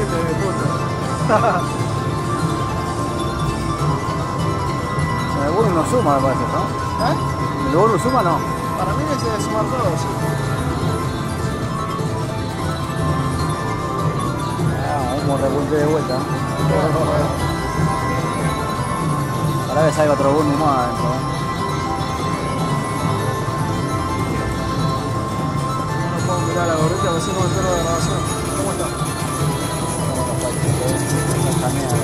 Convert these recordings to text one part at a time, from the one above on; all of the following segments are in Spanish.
viste, de puto. El bonus no suma, me parece, ¿no? ¿Eh? El bonus suma, no. Para mí se debe sumar todo, sí. Vamos, repunte de vuelta. Ahora que salga otro bonus más adentro. No puedo mirar la gorrita, que si no me pierdo la grabación. ¿Cómo está? Esta mierda.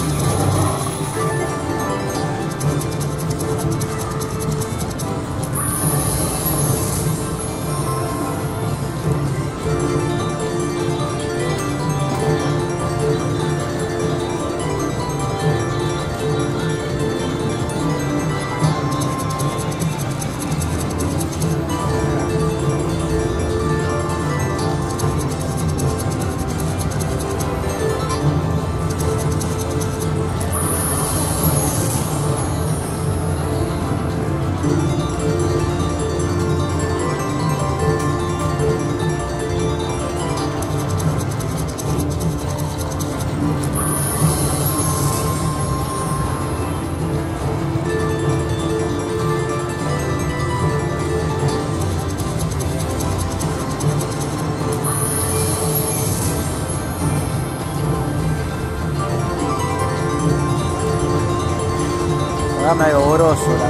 Dame algo grosso, la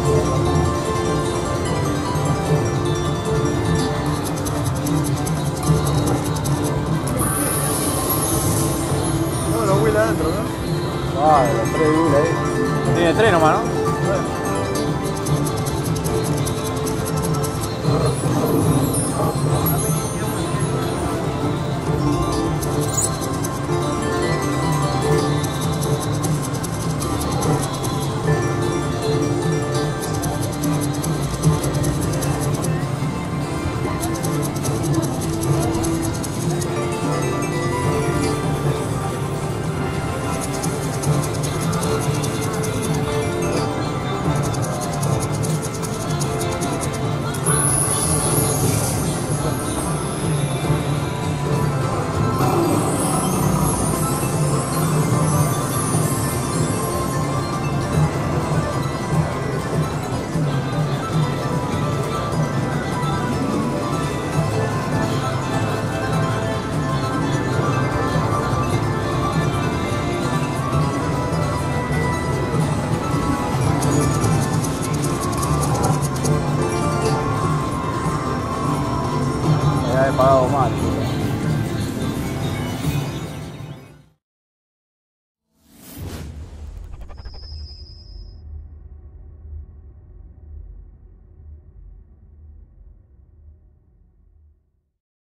No, los Will adentro, ¿no? ah, los 3 Will ahí. Tiene 3 nomás, ¿no? Me había pagado mal.